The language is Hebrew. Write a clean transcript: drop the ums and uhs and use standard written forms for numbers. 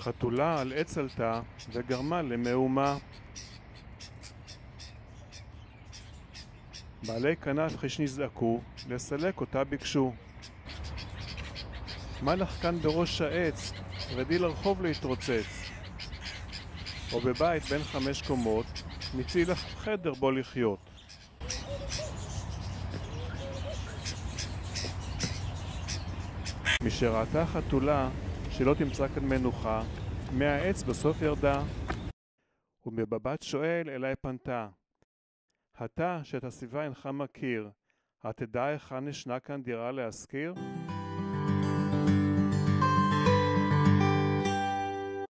חתולה על עץ עלתה וגרמה למהומה. בעלי כנף חיש נזעקו, לסלק אותה ביקשו. מה לך כאן בראש העץ? רדי לרחוב להתרוצץ. או בבית בין 5 קומות, מצאי לך חדר בו לחיות. משראתה חתולה שלא תמצא כאן מנוחה, מהעץ בסוף ירדה, ומבבת שואל אליי פנתה. אתה שאת הסביבה אינך מכיר, התדע היכן ישנה כאן דירה להשכיר?